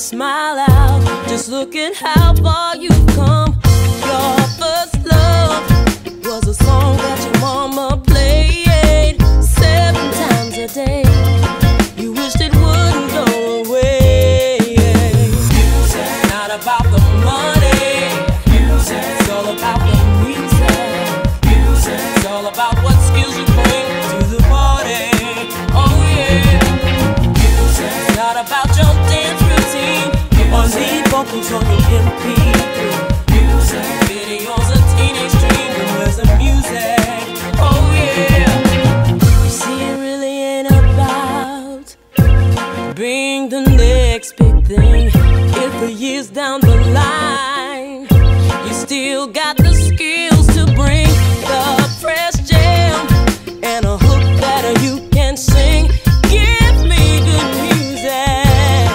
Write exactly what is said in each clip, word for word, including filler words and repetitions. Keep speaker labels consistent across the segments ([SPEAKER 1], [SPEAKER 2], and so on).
[SPEAKER 1] smile out. Just look at how far you've come. Your first love was a song that your mama played seven times a day. You wished it wouldn't go away. Music, not about the money. Music, it's all about the music. Music, it's all about what skills you bring to the party. Oh yeah. Music, it's not about your dance routine or lead vocals on your M P three. Music, videos of teenage dream, and where's the music? Oh yeah. You see, it really ain't about being the next big thing. If for years down the line you still got the skills to bring the fresh jam and a hook that you can sing, give me good music.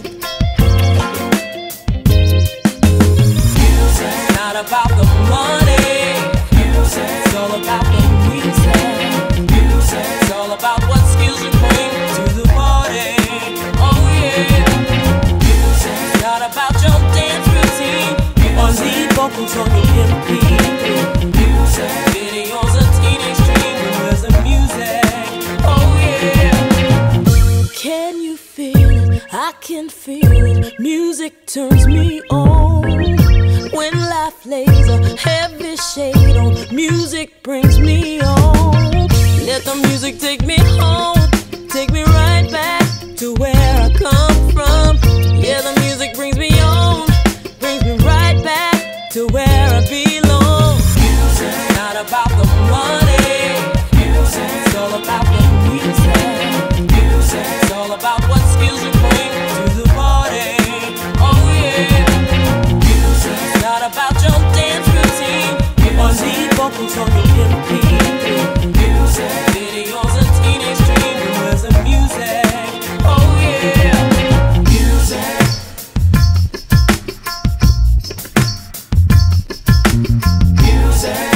[SPEAKER 1] Music, not about the money. Music, it's all about the music. Music, it's all about what skills you bring to the party. Oh yeah. Music, it's not about your dance routine or lead vocals on your M P three. Music, videos of teenage dream, and where's the music? Oh yeah. Can you feel it? I can feel it. Music turns me on. When life lays a heavy shade on, music brings me on. Let the music take me home, take me right back to where I come from. Yeah, the music brings me on, brings me right back to where I belong. Music, not about the money. Music, it's all about the music. Music, it's all about what skills you bring to the party. Oh yeah. Music, it's not about your dance routine or lead vocals on your M P three. Music, videos of teenage dream, and where's the music? Oh yeah. Music. Music.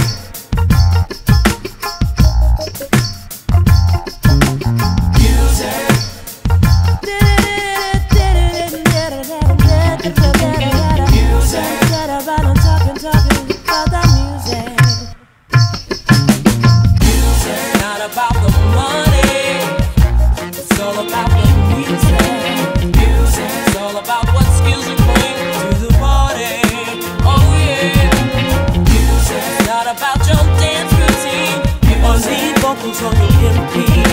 [SPEAKER 1] Not about the money. It's all about the music. Music, it's all about what skills you bring to the party. Oh yeah. Music, not about your dance routine or lead vocals on your M P.